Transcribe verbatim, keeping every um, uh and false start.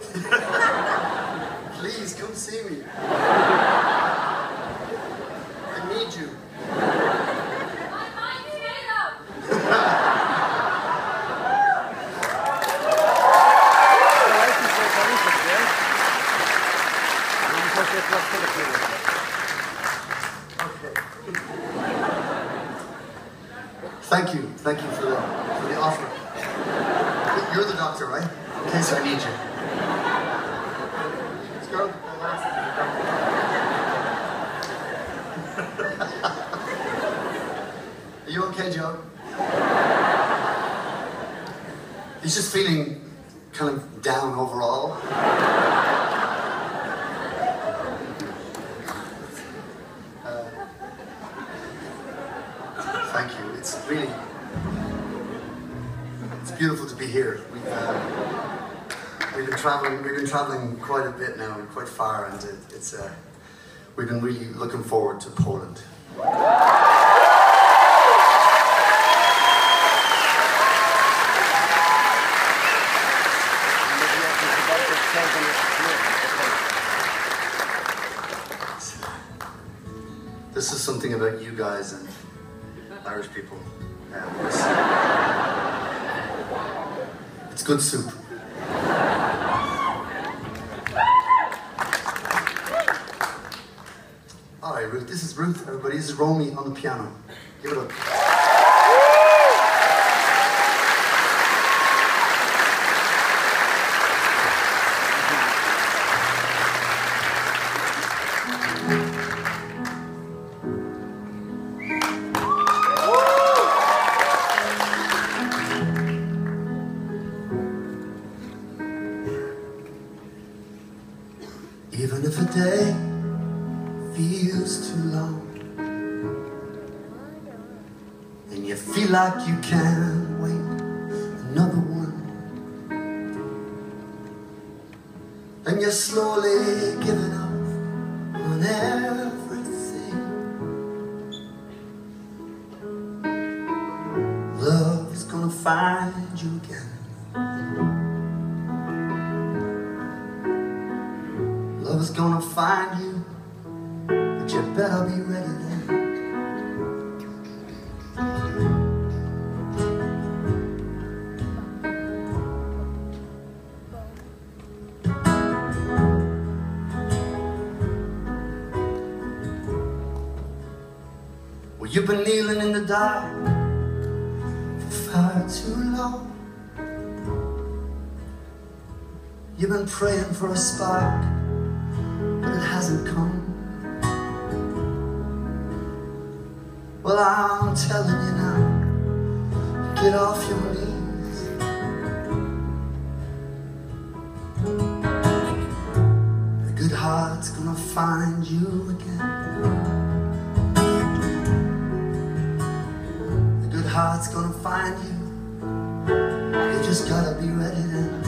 Please come see me. I need you. My mind's made up. Okay. Thank you. Thank you for the, for the offer. You're the doctor, right? In case I need you. Let's go. Are you okay, Joe? He's just feeling kind of down overall. Uh, thank you. It's really, it's beautiful to be here. We've, uh, we've been traveling. We've been traveling quite a bit now, and quite far, and it, it's. Uh, we've been really looking forward to Poland. This is something about you guys and Irish people. Um, it's, it's good soup. All right, Ruth. This is Ruth, everybody. This is Romy on the piano. Give it up. Even if a day feels too long and you feel like you can't wait another one, and you're slowly giving up on everything, love is gonna find you again. Love is gonna find you, but you better be ready then. Well, you've been kneeling in the dark for far too long. You've been praying for a spark, but it hasn't come. Well, I'm telling you now, get off your knees. The good heart's gonna find you again. The good heart's gonna find you. You just gotta be ready then.